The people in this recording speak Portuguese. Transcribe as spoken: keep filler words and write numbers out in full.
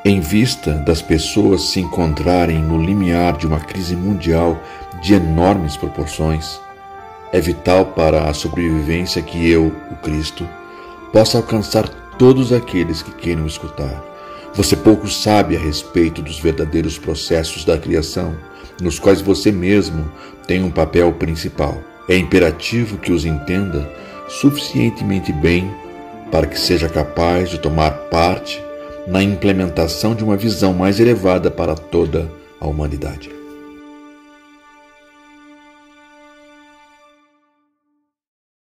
Em vista das pessoas se encontrarem no limiar de uma crise mundial de enormes proporções, é vital para a sobrevivência que eu, o Cristo, possa alcançar todos aqueles que queiram escutar. Você pouco sabe a respeito dos verdadeiros processos da criação, nos quais você mesmo tem um papel principal. É imperativo que os entenda suficientemente bem para que seja capaz de tomar parte na implementação de uma visão mais elevada para toda a humanidade.